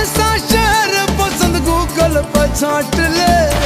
कौन सा शहर पसंद गूगल पर छांट ले।